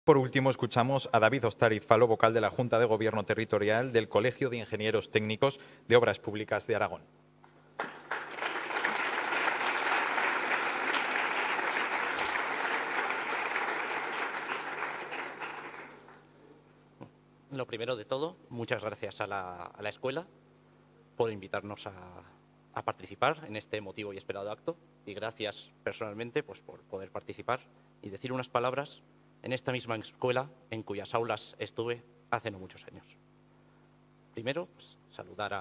Por último, escuchamos a David Ostariz Falo, vocal de la Junta de Gobierno Territorial del Colegio de Ingenieros Técnicos de Obras Públicas de Aragón. Lo primero de todo, muchas gracias a la escuela por invitarnos a participar en este emotivo y esperado acto, y gracias personalmente pues, por poder participar y decir unas palabras en esta misma escuela en cuyas aulas estuve hace no muchos años. Primero, pues, saludar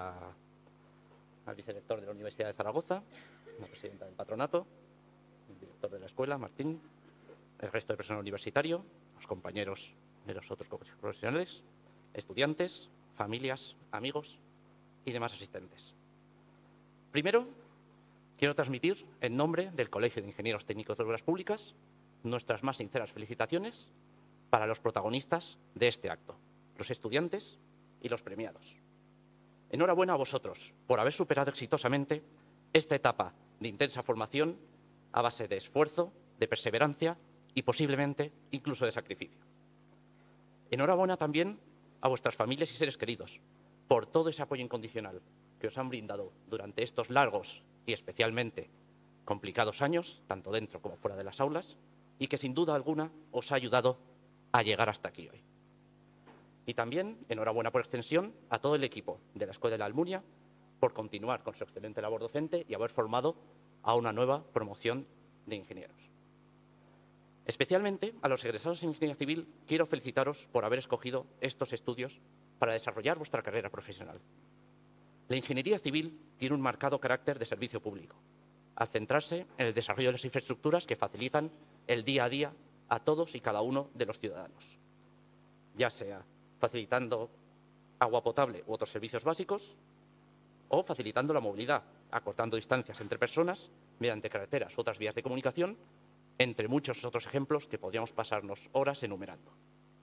al vicerrector de la Universidad de Zaragoza, la presidenta del patronato, el director de la escuela, Martín, el resto del personal universitario, los compañeros de los otros colegios profesionales, estudiantes, familias, amigos y demás asistentes. Primero, quiero transmitir, en nombre del Colegio de Ingenieros Técnicos de Obras Públicas, nuestras más sinceras felicitaciones para los protagonistas de este acto, los estudiantes y los premiados. Enhorabuena a vosotros por haber superado exitosamente esta etapa de intensa formación a base de esfuerzo, de perseverancia y posiblemente incluso de sacrificio. Enhorabuena también a vuestras familias y seres queridos por todo ese apoyo incondicional que os han brindado durante estos largos y especialmente complicados años, tanto dentro como fuera de las aulas, y que sin duda alguna os ha ayudado a llegar hasta aquí hoy. Y también enhorabuena por extensión a todo el equipo de la Escuela de la Almunia por continuar con su excelente labor docente y haber formado a una nueva promoción de ingenieros. Especialmente a los egresados en Ingeniería Civil quiero felicitaros por haber escogido estos estudios para desarrollar vuestra carrera profesional. La Ingeniería Civil tiene un marcado carácter de servicio público, al centrarse en el desarrollo de las infraestructuras que facilitan el día a día a todos y cada uno de los ciudadanos, ya sea facilitando agua potable u otros servicios básicos o facilitando la movilidad, acortando distancias entre personas mediante carreteras u otras vías de comunicación, entre muchos otros ejemplos que podríamos pasarnos horas enumerando.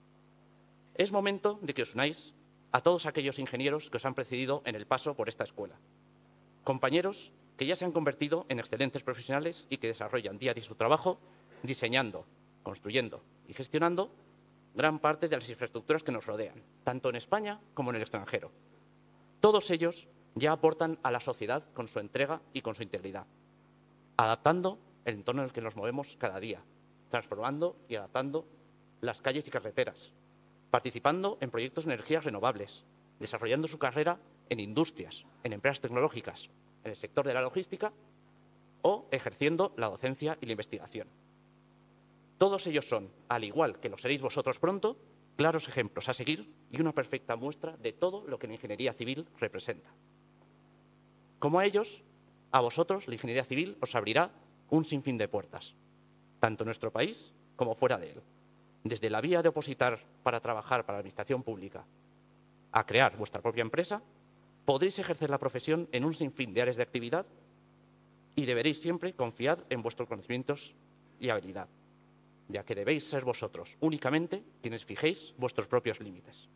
Es momento de que os unáis a todos aquellos ingenieros que os han precedido en el paso por esta escuela. Compañeros que ya se han convertido en excelentes profesionales y que desarrollan día a día su trabajo diseñando, construyendo y gestionando gran parte de las infraestructuras que nos rodean, tanto en España como en el extranjero. Todos ellos ya aportan a la sociedad con su entrega y con su integridad, adaptando el entorno en el que nos movemos cada día, transformando y adaptando las calles y carreteras, participando en proyectos de energías renovables, desarrollando su carrera en industrias, en empresas tecnológicas, en el sector de la logística o ejerciendo la docencia y la investigación. Todos ellos son, al igual que lo seréis vosotros pronto, claros ejemplos a seguir y una perfecta muestra de todo lo que la ingeniería civil representa. Como a ellos, a vosotros la ingeniería civil os abrirá un sinfín de puertas, tanto en nuestro país como fuera de él. Desde la vía de opositar para trabajar para la administración pública a crear vuestra propia empresa, podréis ejercer la profesión en un sinfín de áreas de actividad y deberéis siempre confiar en vuestros conocimientos y habilidad, ya que debéis ser vosotros únicamente quienes fijéis vuestros propios límites.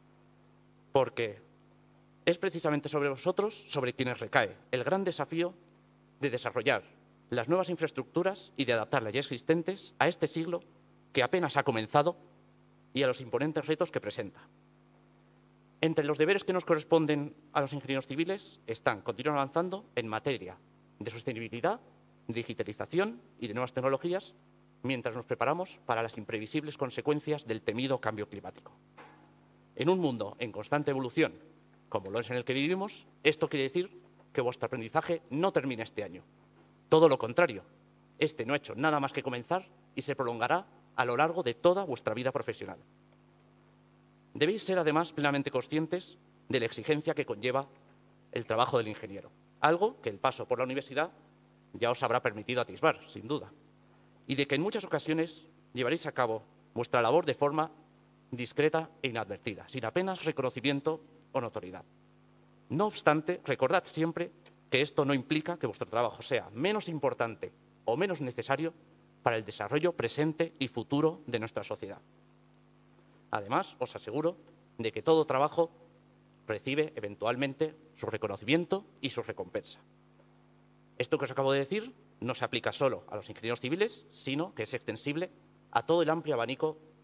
Porque es precisamente sobre vosotros sobre quienes recae el gran desafío de desarrollar las nuevas infraestructuras y de adaptar las ya existentes a este siglo que apenas ha comenzado y a los imponentes retos que presenta. Entre los deberes que nos corresponden a los ingenieros civiles están continuar avanzando en materia de sostenibilidad, digitalización y de nuevas tecnologías, mientras nos preparamos para las imprevisibles consecuencias del temido cambio climático. En un mundo en constante evolución, como lo es en el que vivimos, esto quiere decir que vuestro aprendizaje no termina este año. Todo lo contrario, este no ha hecho nada más que comenzar y se prolongará a lo largo de toda vuestra vida profesional. Debéis ser además plenamente conscientes de la exigencia que conlleva el trabajo del ingeniero, algo que el paso por la universidad ya os habrá permitido atisbar, sin duda, y de que en muchas ocasiones llevaréis a cabo vuestra labor de forma discreta e inadvertida, sin apenas reconocimiento o notoriedad. No obstante, recordad siempre que esto no implica que vuestro trabajo sea menos importante o menos necesario para el desarrollo presente y futuro de nuestra sociedad. Además, os aseguro de que todo trabajo recibe eventualmente su reconocimiento y su recompensa. Esto que os acabo de decir no se aplica solo a los ingenieros civiles, sino que es extensible a todo el amplio abanico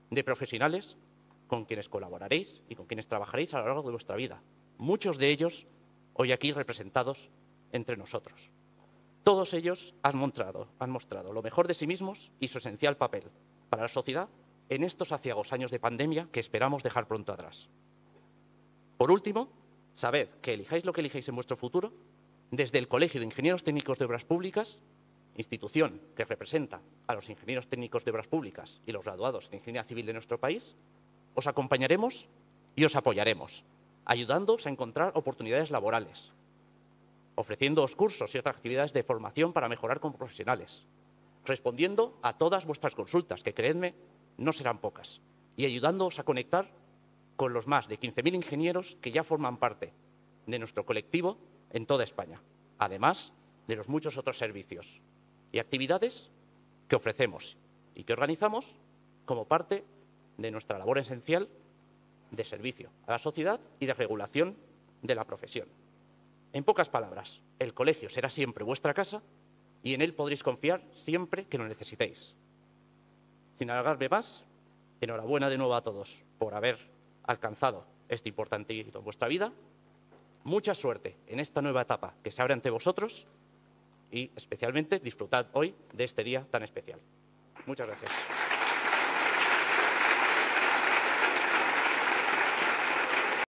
de profesionales con quienes colaboraréis y con quienes trabajaréis a lo largo de vuestra vida. Muchos de ellos hoy aquí representados entre nosotros. Todos ellos han mostrado lo mejor de sí mismos y su esencial papel para la sociedad en estos aciagos años de pandemia que esperamos dejar pronto atrás. Por último, sabed que elijáis lo que elijáis en vuestro futuro, desde el Colegio de Ingenieros Técnicos de Obras Públicas, institución que representa a los ingenieros técnicos de obras públicas y los graduados en Ingeniería Civil de nuestro país, os acompañaremos y os apoyaremos, ayudándoos a encontrar oportunidades laborales, ofreciéndoos cursos y otras actividades de formación para mejorar como profesionales, respondiendo a todas vuestras consultas, que creedme, no serán pocas, y ayudándoos a conectar con los más de 15.000 ingenieros que ya forman parte de nuestro colectivo en toda España, además de los muchos otros servicios y actividades que ofrecemos y que organizamos como parte de nuestra labor esencial de servicio a la sociedad y de regulación de la profesión. En pocas palabras, el colegio será siempre vuestra casa y en él podréis confiar siempre que lo necesitéis. Sin alargarme más, enhorabuena de nuevo a todos por haber alcanzado este importante hito en vuestra vida. Mucha suerte en esta nueva etapa que se abre ante vosotros y especialmente disfrutad hoy de este día tan especial. Muchas gracias.